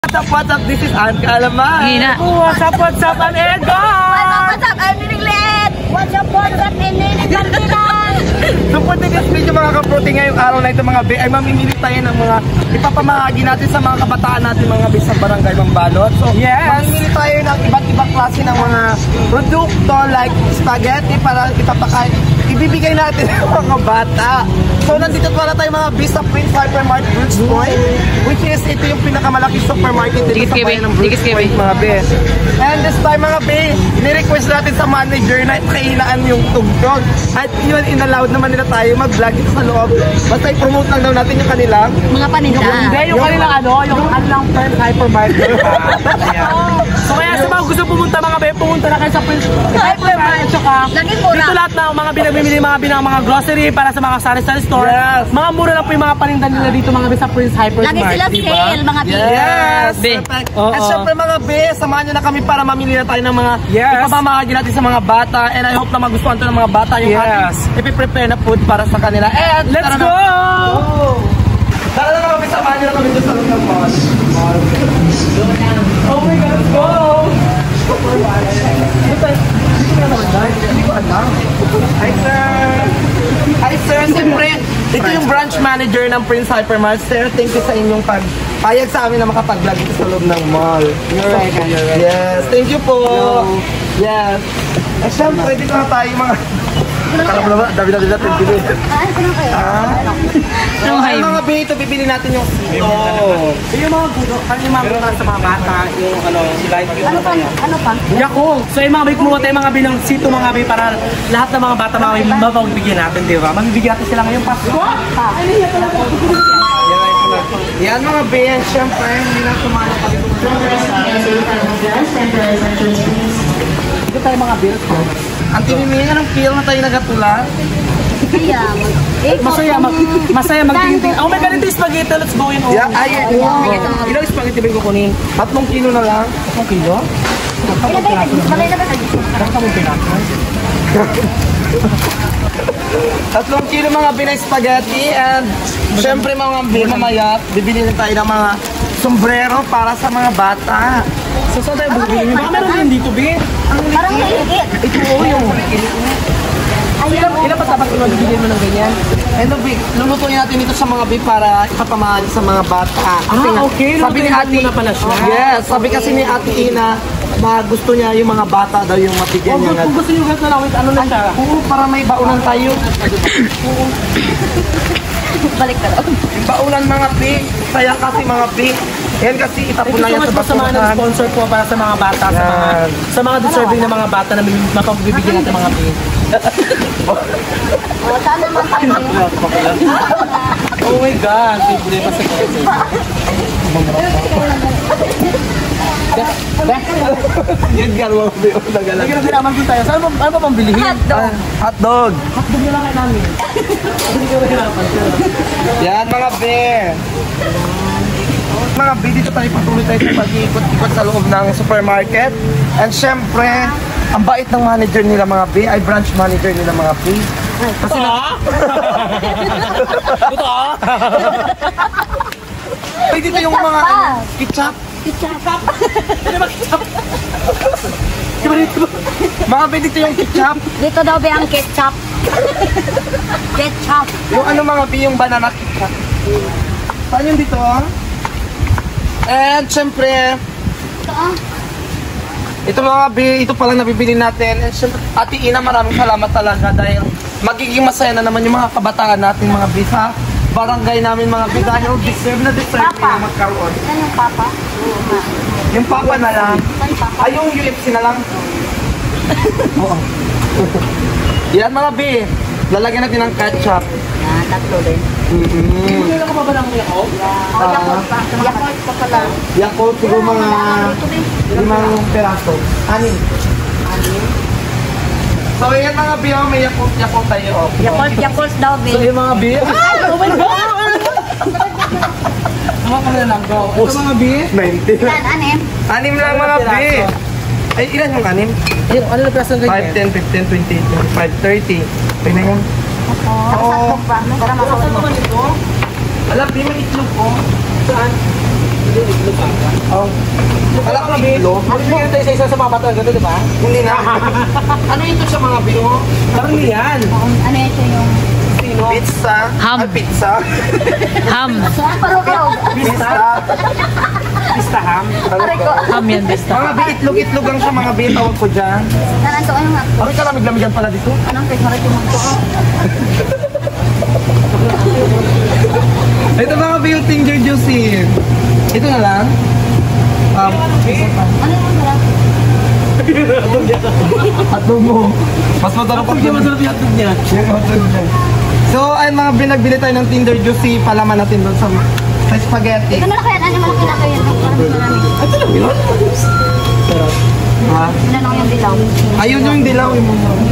What's up? This is Ann Kaalaman. What's up, Ann Egon? What's up, I'm Niniglet. What's up, I'm Niniglet. So for today's video mga kaprote, ngayong araw na ito mga be, ay mamimili tayo ng mga ipapamahagi natin sa mga kabataan natin mga be sa barangay Mambalot. So mamimili tayo ng iba't ibang klase ng mga produkto like spaghetti para ibibigay natin sa mga bata. So nandito pala tayo mga be sa Prince Hypermarket Bruce Point, which is ito yung pinakamalaki supermarket dito sa bayan ng Bruce Point mga be. And this time mga be, ni-request natin sa manager na kainaan yung tugtog. At yun, inallowed naman nila tayo mag-vlog dito sa loob. Basta i-promote lang daw natin yung kanilang mga paninda. Yung kanilang yung kanilang Prince Hypermarket. So kaya sa mga gusto pumunta mga be, pumunta na kayo sa Prince Hypermarket. Tsaka dito lahat na mga binabimili mga grocery para sa mga sari-sari store. Yes. Mga mura lang po yung mga paninda nila dito mga be sa Prince Hypermarket. Lagi sila sale mga be. Yes. At syempre mga be, samahan nyo na kami para mamili na tayo ng mga ipapamahagi natin sa mga bata. And I hope na magustuhan ito ng mga bata yung ipiprepare na food para sa kanila. And let's go! Tara na mga be, samahan nyo na kami dito sa loob ng mall. Oh my God, let's go! Hindi ko alam. Hi sir! Hi sir! Siyempre, ito yung branch manager ng Prince Hypermarket. Sir, thank you sa inyong pagpayag sa amin na makapag-vlog dito sa loob ng mall. You're right. Yes, thank you po! Yes! Eh siyempre, dito na tayo mga... Kalap na ba? Dami-dami natin bili. Ay mga bili ito, bibili natin yung sito. Yung mga gudo, yung mga gudo sa mga bata, yung slide. Ano pa? Yako! So yung mga bay, kumuha tayo mga bilang sito mga bay para lahat ng mga bata mapagbigyan natin, di ba? Mamibigyan natin sila ngayong Pasko. Yan mga bay, syempre, hindi na sumala pa rin. Dito tayo mga bills. Ang tinimingan ng feel na tayo nagatula. Masaya magtingin. Oh my God, ito yung spaghetti. Let's go in. Ilang spaghetti ba yung kukunin? 3 kilo na lang. 3 kilo? Tatlong kilo mga binay spaghetti. And syempre mga mamaya, bibili na tayo ng mga sombrero para sa mga bata. So saan tayo bubili? Baka meron din dito, Bi? Parang higit. Ito yung ilan pa dapat bibili mo ng ganyan? Ano, Bi? Lulutuin natin ito sa mga Bi para ipapamahagi sa mga bata. Okay. Sabi ni Ate na pala siya. Yes, sabi kasi ni Ate Ina na gusto niya yung mga bata daw yung mabigyan niya. Kung gusto niyo na lang, ano na siya? Oo, para may baunan tayo. Balik ka lang. Yung baunan mga Bi, kaya kasi mga Bi, yan kasi itapon na yan sa basurahan. Ito sponsor po para sa mga bata, sa mga deserving na mga bata na mapagbibigyan natin mga Bi. Saan naman tayo? Oh my God, libre pa sa kasi. Yan garwa mo yung nagalang. Hindi na naman tayo. Saan pa pang bilihin? Hotdog. Hotdog na lang kayo namin. Yan mga bear. Mga bear, dito tayo patuloy tayo sa pag-iikot-ikot sa loob ng supermarket. And syempre, ang bait ng manager nila mga bear, ay branch manager nila mga bear. Kasi ay, dito yung mga ketchup. Mga be, dito yung ketchup. Dito daw ba ang ketchup? Ketchup. Yung ano mga be, yung banana ketchup. Saan yung dito? And syempre, ito mga be, ito palang nabibili natin. And syempre, Ate Ina, maraming salamat talaga dahil magiging masaya na naman yung mga kabataan natin mga be sa barangay namin mga be dahil deserve na magkaroon. Saan yung papa? Yung papa na lang. Ay, yung UFC na lang. Oo. Yan mga be, lalagyan natin ng ketchup. Yan, tatlo din. Hindi ka pa ba ng Yakult? Yakult pa. Yakult pa pala. Yakult, siguro mga 5 peraso. 6. So yan mga be, may Yakult tayo. Yakult daw, So Bill. yung mga be, Oh my God! Mga kami lang go. Ito mga bi? 20. Ilan, anim? 6 lang mga be. Ay, ilan yung 6? Ano na piraso ng ganyan? 5, 10, 15, 20, 25, 30. Pwede na yun. Para masakot mo. Alam, di may itlog ko. Saan? Oh. Kala ko na itlog. Bigyan tayo sa isa sa mga bata. Ganito, di ba? Hindi na. Ano ito sa mga bino? Karamihan. Ano ito yung... Pizza. Ham. Ay, pizza. Ham. Pizza. Pista ham. Ham yan, besta. Mga itlog-itlog lang sa mga tawag ko dyan. Nananto, ano nga? Bakit ka lamig-lamigan pala dito? Anong pwede marit yung magto? Ito mga yung Tinder Juicy. Ito na lang. Ano yung wala? Hotdog mo. Mas masarap pa Hindi masarap yung hotdog niya. yung hotdog niya. So, ay mga binagbili tayo ng Tinder Juicy. Palaman natin doon sa spaghetti. Ito na lang kaya, ano mo lang kinakain yung parang marami. Ito lang yun. Ha? Ano lang yung dilaw? Ayun yung dilaw yung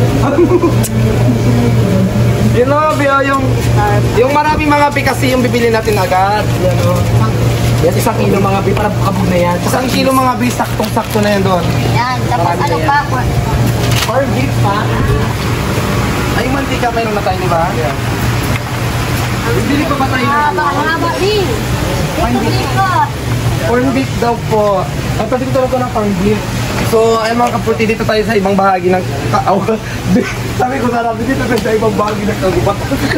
yun mga biyo, yung marami mga pi kasi yung bibili natin agad. Yan o. Yan, 1 kilo mga bi, para kabog na yan. 1 kilo mga bi, saktong-sakto na yan doon. Yan, tapos ano pa? For beef pa. Ay, yung mantika mayroon na tayo, di ba? Yeah. Bibili pa ba tayo? Haba, di. Ikot. Corn beef daw po. Ang pwede ko talaga ng corn beef. So, ay mga kapurti, dito tayo sa ibang bahagi ng sabi ko na namin dito tayo sa ibang bahagi ng kagubat.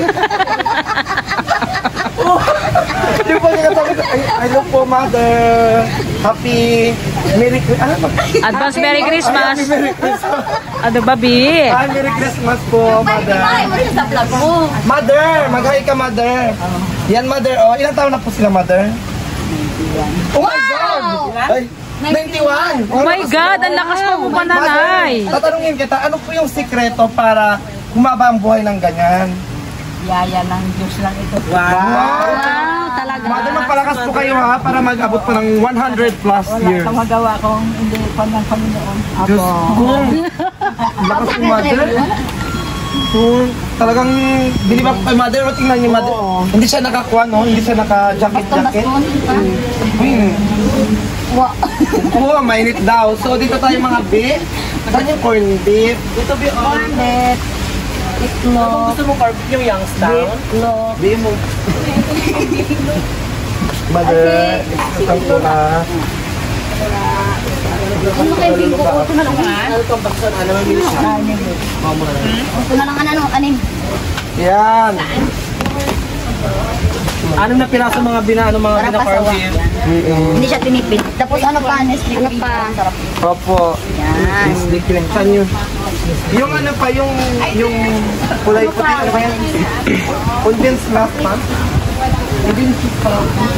Di ba nga sabi ko, I love po, mother. Happy Merry Christmas. Ano ba? Advance Merry Christmas. Happy Merry Christmas. Ano, babi? Ay, Merry Christmas po, mother. Ay, mo rin sa vlog mo. Mother! Mag-hi ka, mother. Yan, mother. Oh, ilang taon na po sila, mother? Oh my God! Ay, 91! Oh my God, ang lakas mo pa, nanay. Mother, tatanungin kita, ano po yung sikreto para humaba ang buhay ng ganyan? Yaya ng Diyos lang ito. Wow! Talaga. Mother, magpalakas po kayo ha para mag-abot pa ng 100 plus years. magawa kong hindi pa ng Panginoon. Diyos ko! Lakas po, mother. So, talagang, bili ba kay mother? O tingnan niyo, mother. Hindi siya nakakuha, no? Hindi siya naka-jacket-jacket. Oo, mainit daw. So, dito tayo mga beef. Saan yung corn beef? Dito beef. Cornet, Kung itlog, gusto mo carb yung Youngstown, itlog. Beef mo. Mother, isang ko na. Ano kayo bingo? Ito na lang ano itong baksan, ano mabilis siya? Ito na lang ano, anim. Yan. Ano na piraso mga mga Para carb pasawa. beef? Hindi siya tinipid. Tapos ano pa, Nestle ano pa? Sarap. Opo. Yan. Saan yun? Yung ano pa, yung kulay puti, ano ba yan? Condensed milk pa? Condensed pa.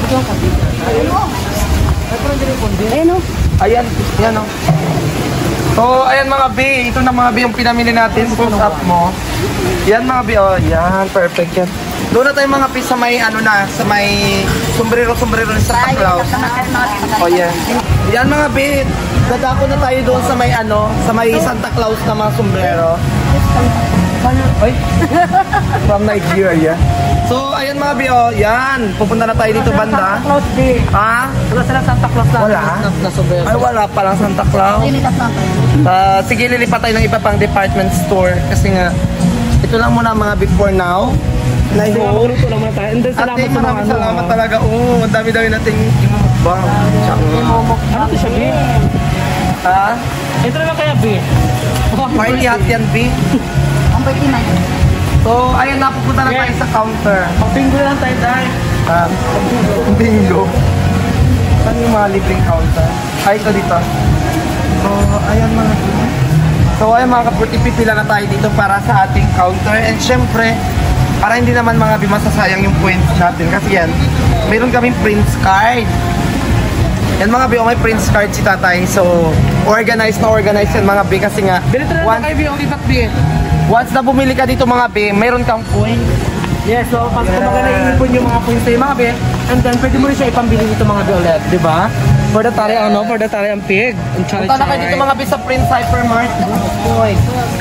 Ayun o. Ayan, yan o. So, ayan mga B, ito na mga B yung pinamili natin. Push up mo. Yan mga B, oh, yan, perfect yan. Doon na tayo mga B sa may, ano na, sa may sombrero ni Santa Claus. Oh, yan. Yan mga B, dadako na tayo doon sa may, ano, sa may Santa Claus na mga sombrero. Ay, from Nigeria. So, ayan mga B, oh, yan. Pupunta na tayo dito banda. Santa Claus Day. Ha? Wala sila Santa Claus na. Wala? Ay, wala palang Santa Claus. Lilipat na tayo. Sige, lilipat tayo ng iba pang department store kasi nga, ito lang muna mga before now. I hope. Maluto lang muna tayo. And then Ate, salamat sa mga maraming ano. salamat talaga. Oo, ang dami-dami nating imumukbang. Ano ito siya, B? Ha? Ito naman kaya, B? Party hot yan, B. Ang pwede man. So, ayun, napupunta na tayo sa counter. Pag-bingo lang tayo, Day. Bingo. Saan yung mga libreng counter? Ay, ito dito. So, ayan mga So, ayan mga kapurti, pipila na tayo dito para sa ating counter. And syempre, para hindi naman mga masasayang yung points natin. Kasi yan, mayroon kaming prince card. Yan mga bi, may prince card si tatay. So, organized yan mga bi. Kasi nga, Bilito na lang kayo, B. Ang lipat, B. once na bumili ka dito mga bi, mayroon kang point. Yes, so pag kumbaga naiipon yung mga points sa'yo mga be, and then pwede mo rin siya ipambili dito mga be ulit, di ba? For the tari, ano? For the tari ang pig. Ang Punta na kayo dito mga bi sa Prince Hypermart. Boy.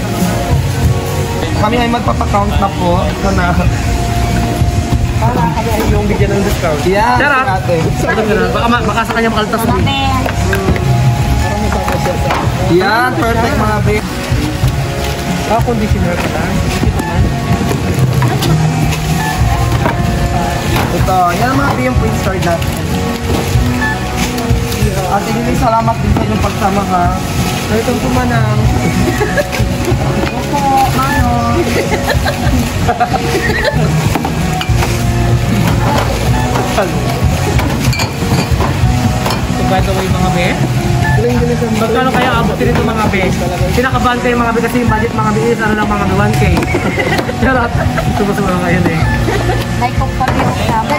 Kami ay magpapakount na po. Ito na. Para kaya yung bigyan ng discount. Yan. Charot! ate. Baka sa kanya makaltas mo. Yan, perfect mga bi. Conditioner ka lang. Ito, yan ang mga bi yung Prince card natin. Ate Lily, salamat din sa inyong pagsama ha. So itong pumanang. Opo, mano. So by the way mga be, magkano kaya abutin ito mga be? Kinakabahan kayo mga be kasi yung budget mga be is ano lang mga be 1K. Charot. Sumusura ngayon eh. Like of pag-iusap.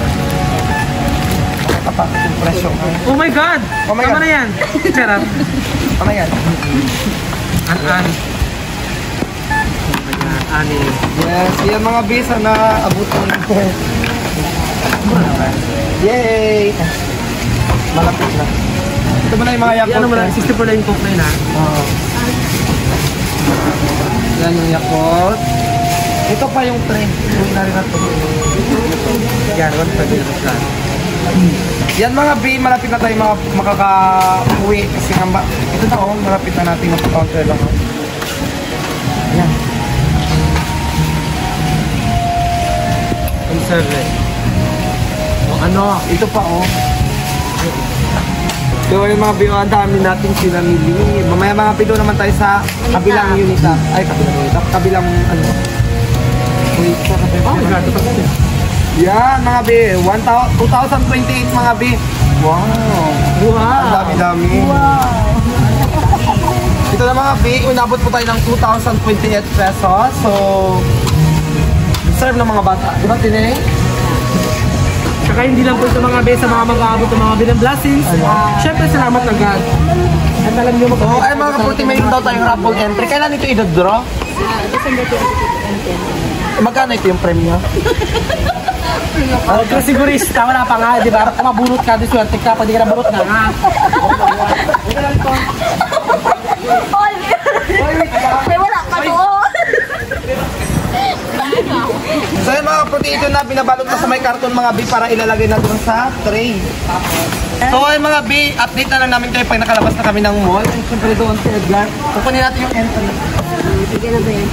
Papa, yung presyo. Oh my God! Oh my Tama God. na yan. Charot. Ano yan? An-an. Ani. Yes, yan mga bisa na abutin natin. Yay! Malapit na. Ito mo na yung mga Yakult. Ano mo lang, 60 na yung coke na yun ha? Oo. Yan yung Yakult. Ito pa yung tray. Yung na rin natin. Yan, 1.5 na plan. Yan mga B, malapit na tayo makaka-uwi. Kasi nga ito na malapit na natin mag-counter lang. Yan. Conserve. O ano? Ito pa So yung mga B, ang dami natin sinamili. Mamaya mga B, naman tayo sa kabilang unit. Ay, kabilang unit. Kabilang ano. Wait, sa kabilang. Oh my God, ito pa. Yan mga B, 2028 mga B. Wow! Ang dami-dami. Ito na mga B, inabot po tayo ng 2,028 pesos. So, serve ng mga bata. Diba, Tinay? Saka hindi lang po ito mga be sa mga mag-aabot ng mga bilang blessings. Siyempre, salamat na God. At alam niyo So, ay mga kapurti, mayroon daw tayong raffle entry. Kailan ito i-draw? Magkano ito yung premyo? Pero sigurista, wala pa nga, di ba? Kung mabunot ka, di swerte ka, pwede ka na bunot na nga. May wala ka doon. So yun mga kapurti, ito na binabalot na sa may karton mga B para ilalagay na doon sa tray. So ay mga B, update na lang namin kayo pag nakalabas na kami ng mall. And syempre doon si Edgar, kukunin natin yung entry. Sige na ba yan?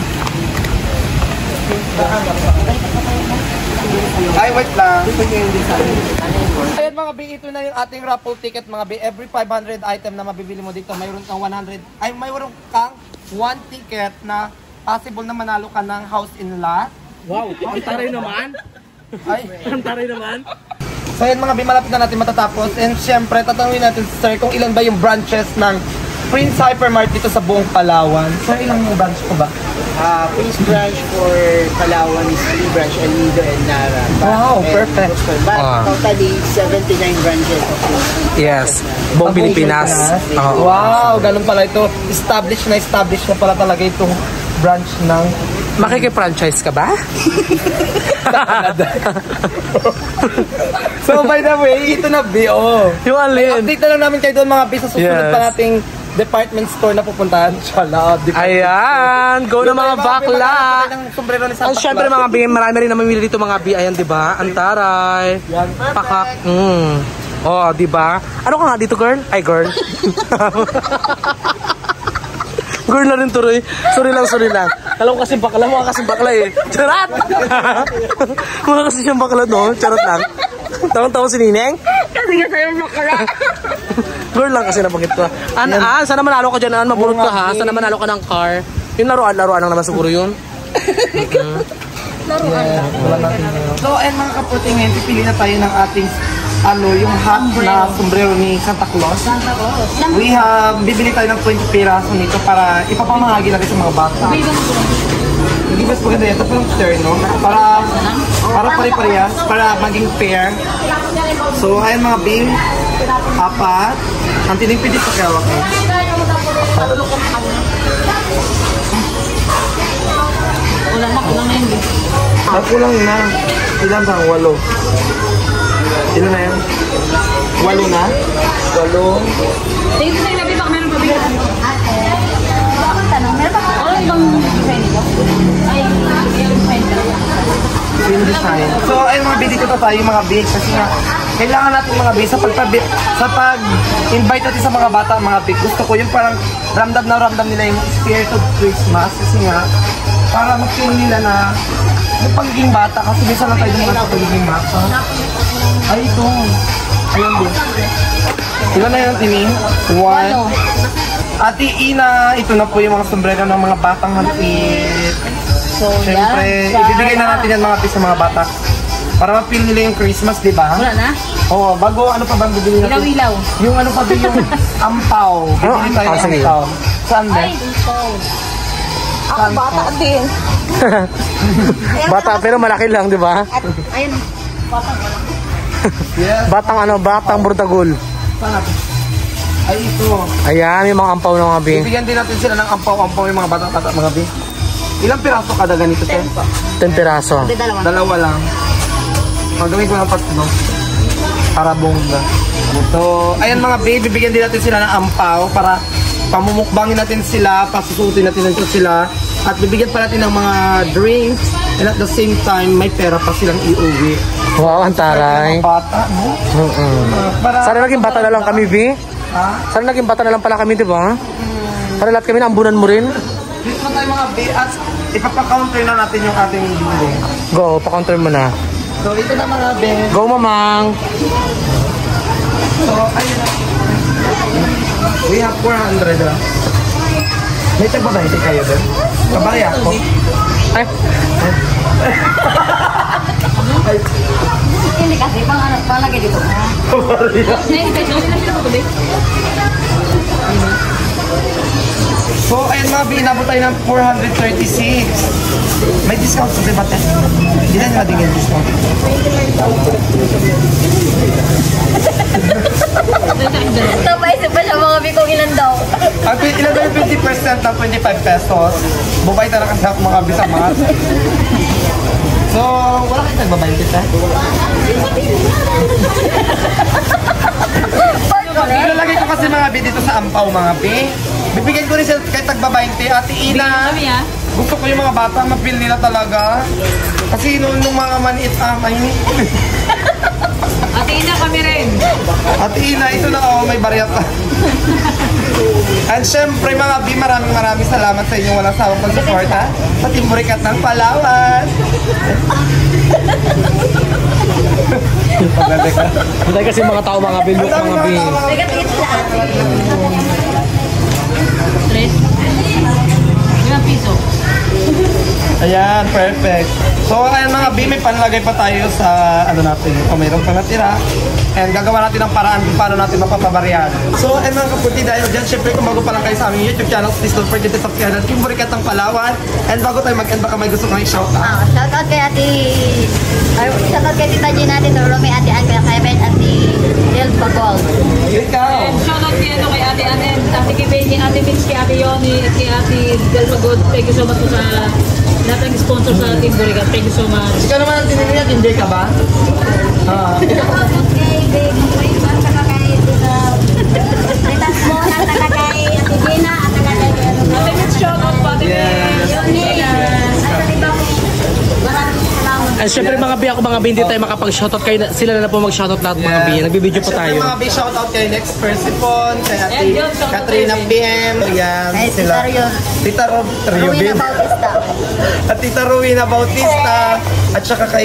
Ay, wait lang. Ayan mga B, ito na yung ating raffle ticket mga B. Every 500 item na mabibili mo dito, mayroon kang 100, ay mayroon kang 1 ticket na possible na manalo ka ng house in lot. Wow, ang taray naman. Ay, Ang taray naman. so ayan mga B, malapit na natin matatapos. And syempre, tatanungin natin sir kung ilan ba yung branches ng Prince Hypermart dito sa buong Palawan. Sir, ilang yung branch ko ba? Prince branch for Palawan is 3 branch, El Nido and Nara. Wow, perfect. But totally 79 branches. Yes, Buong Pilipinas. Wow, ganun pala ito. Established na pala talaga itong branch ng Makiki-franchise ka ba? So by the way, ito na B.O. Yung alin? Update na lang namin kayo doon mga B sa susunod Yes. pa nating department store na pupuntahan. Inshallah. Ayan, go na mga bakla. Sombrero ni Ang Santa syempre Claus. mga B, marami rin namimili dito mga B. Ayan, di ba? Ang taray. Yan, perfect. Pakak. Oh, di ba? Ano ka nga dito, girl? Ay, girl. Girl na rin tuloy. Sorry lang. Alam ko kasi bakla, mukha kasi bakla eh. Charot! Mukha kasi siyang bakla, no? Charot lang. Tawang-tawang si Nineng. Kasi nga sa'yo bakla. Girl lang kasi nabanggit ko. An, sana manalo ka dyan, An. Mabulot ka ha. Sana manalo ka ng car. Yung laruan lang naman siguro yun. So, and mga kaputi ngayon, pipili na tayo ng ating yung hat na sombrero ni Santa Claus. We have, bibili tayo ng 20 piraso nito para ipapamahagi natin sa mga bata. Hindi mas maganda yan. Ito pa yung terno. Para pare-parehas, para maging fair. So, ayun mga bin, 4. Ang tinipidit sa kawak eh. Kulang na. Ilan ba? 8. Ilan na yan? 8 na? 8. Tingin ko sa'yo nabi baka meron pa bigyan. Bakit tanong? Meron pa ano ibang design nito? Ay, yung design talaga. Yung design. So, ay mga bili ko tayo mga big kasi nga kailangan natin mga big sa pag-invite natin sa mga bata mga big. Gusto ko yung parang ramdam nila yung spirit of Christmas kasi nga para mag-feel nila na yung pagiging bata kasi bisa lang tayo mga sa pagiging bata. Ay ito. Ayun din. Ilan na yun, Tini? 1. Ate Ina, ito na po yung mga sombrero ng mga batang hantip. So, Siyempre, ibibigay na natin yan mga pis sa mga bata. Para ma-feel nila yung Christmas, di ba? Wala na? Oo, bago ano pa bang bibili natin? Ilaw-ilaw. Yung ano pa ba yung ampaw. Bibili tayo ng sige. ampaw. Saan ba? Ako bata din. Bata pero malaki lang, di ba? Ayun. Yes. Batang Burtagul. Saan natin? Ay, ito. Ayan, yung mga ampaw ng mga bi. Bibigyan din natin sila ng ampaw-ampaw yung mga bata-bata mga bi. Ilang piraso kada ganito, sir? 10 piraso. Hindi, dalawa. Dalawa lang. Magawin ko ng tatlo. Para bongga. So, ayan mga babe, bibigyan din natin sila ng ampaw para pamumukbangin natin sila, pasusutin natin sila, at bibigyan pa natin ng mga drinks, and at the same time, may pera pa silang iuwi. Wow, ang taray. Mga bata, no? Para, Sana naging bata na lang kami, bi. ha? Sana naging bata na lang pala kami, di ba? Para lahat kami naambunan mo rin. Dito na tayo mga babe, at ipapa-counter na natin yung ating bili. Go, pa-counter mo na. So, ito na mga babe. Go, mamang. So, ayun na. We have 400 ah. May tagba ba? Hindi kayo doon? Kabaya ako. Ay, Hindi kasi, panglagay dito. So, ayun mga binabot tayo ng 436. May discount sa debate. Hindi na natin yung discount. Napaisip pa siya mga bikong ilan daw. Ang ilan daw yung 50% ng 25 pesos. Bubay talaga sa mga bisamat. So, wala kayo nagbabayad kita? Ilalagay ko kasi mga bi dito sa ampaw mga bi. Bibigyan ko rin siya kahit tagbabayad. Ate Ina, gusto ko yung mga bata, mapil nila talaga. Kasi nung mga maniit ay Ate Ina kami rin. Ate Ina, ito na oh, may barya pa. And syempre mga bi, maraming salamat sa inyong walang sawang pag-suporta sa Team Burikat ng Palawan. hindi kasi mga tao, mga bilok, mga bi. Nagatingin sila ate. 5 piso. Ayan, perfect. So, ayan mga B, may panlagay pa tayo sa, ano natin, kung mayroon pa natira. And gagawa natin ang paraan kung paano natin mapapabaryan. So, ayan mga kaputi, dahil dyan, syempre kung bago pa lang kayo sa aming YouTube channel, please don't forget to subscribe at Team Burikat ng Palawan. And bago tayo mag-end, baka may gusto kong i-shoutout. Shoutout kay ate, shoutout kay Tita Gina, Ate Dorome, Ate Anka, kay Ben, Ate Del Bagol. Ikaw. Shoutout kay Ate Anen, Ate Kibeni, Ate Mitch, kay Ate Yoni, at kay Ate Del Pagod. Thank you so much po sa lahat ng sponsor sa Team Burikat. Thank you so much. Ikaw naman ang tinili niya, hindi ka ba? Shoutout kay Ben, saka kay Tita Mona, saka kay Ate Gina, at saka kay Ate Mitch, shoutout po Ate Mitch. Yoni, at Ate Bang. Maraming salamat. And syempre mga bi, ako mga bi, hindi tayo makapag-shoutout kayo. Sila na po mag-shoutout lahat mga bi. Nagbibideo po Siyempre, tayo. mga big shoutout kay Next Persipon, kay Ate Ayan, yun, shoutout Katrina kay PM, ayan Ay, sila. Tita Rowena Bautista. At Tita Rowena Bautista, at saka kay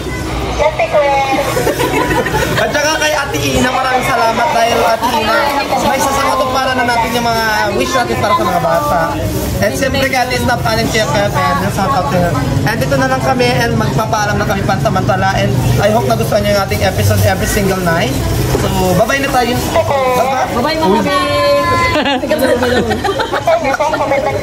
at saka kay Ate Ina, maraming salamat dahil Ate Ina, may sasangatong para na natin yung mga wish natin para sa mga bata. And siyempre kay Ate Snap Anin Chef Kevin, shout out to her. And dito na lang kami and magpapaalam na kami pansamantala, and I hope nagustuhan niyo yung ating episode every single night. So, bye-bye na tayo. Bye-bye. Bye-bye mga bi.